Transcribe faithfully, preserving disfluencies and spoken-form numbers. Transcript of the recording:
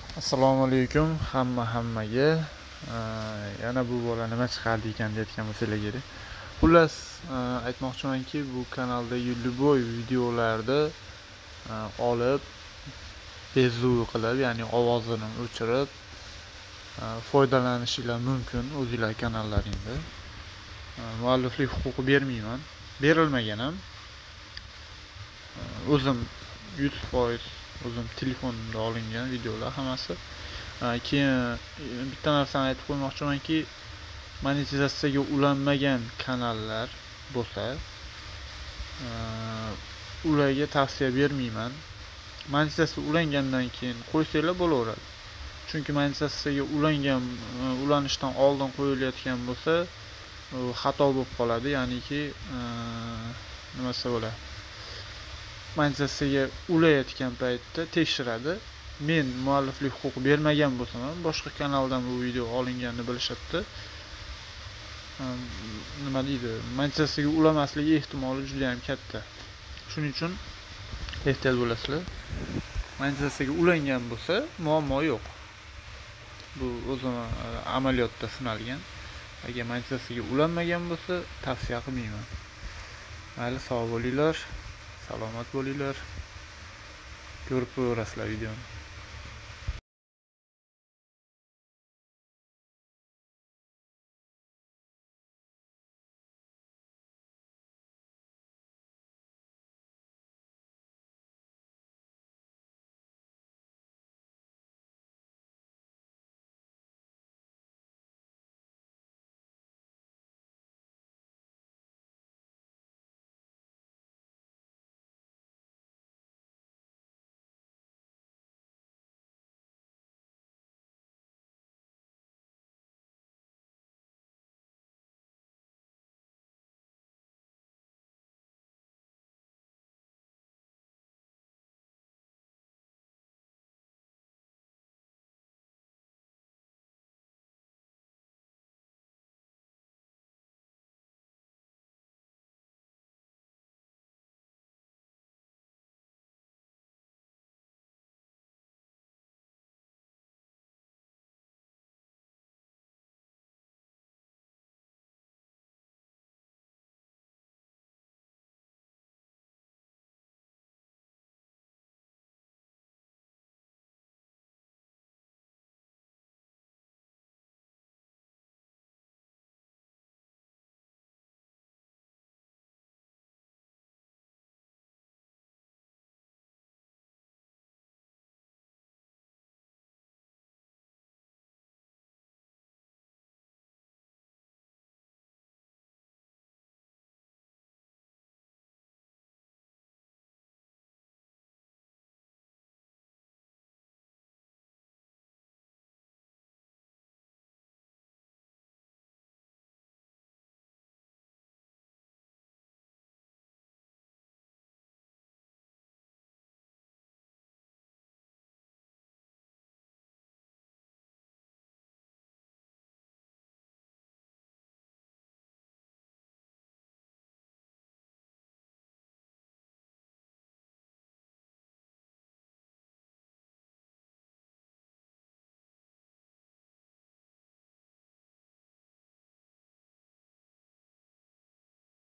Assalomu alaykum hamma hammaga. Yana bu bola nima chiqardi ekan deyotgan bo'lsanglar kerak. Xullas, aytmoqchimanki, bu kanaldagi любой videolarda olib bezuv qilib, ya'ni ovozini o'chirib foydalanishingiz mumkin o'zingizlar kanallaringda. Mualliflik huquqi bermayman, berilmagan ham. O'zim yuz foiz o'zim telefonimda olingan videolar hammasi. Keyin bitta narsani aytib qo'ymoqchimanki, monetizatsiyaga ulanmagan kanallar bo'lsa, ularga tavsiya bermayman. Monetizatsiyaga ulangandan keyin qo'ysanglar bo'laveradi. Chunki monetizatsiyaga ulangan, ulanishdan oldin qo'yilayotgan bo'lsa, u xato bo'lib qoladi, ya'niki nimasi bo'ladi? Monetizatsiyaga ulayotgan paytda tekshiradi. Men mualliflik huquqi bermagan bo'lsam ham boshqa kanaldan bu video olinganini bilishadi. Nima deydi? Monetizatsiyaga ulamasligi ehtimoli juda ham katta. Shuning uchun ehtiyot bo'lasizlar. Monetizatsiyaga ulangan bo'lsa, muammo yo'q. Bu o'zim amaliyotda sinalgan. Agar monetizatsiyaga ulanmagan bo'lsa, tavsiya qilmayman. Mayli, sog' bo'linglar, salomat bo'linglar. Ko'rib qo'yasizlar videoni.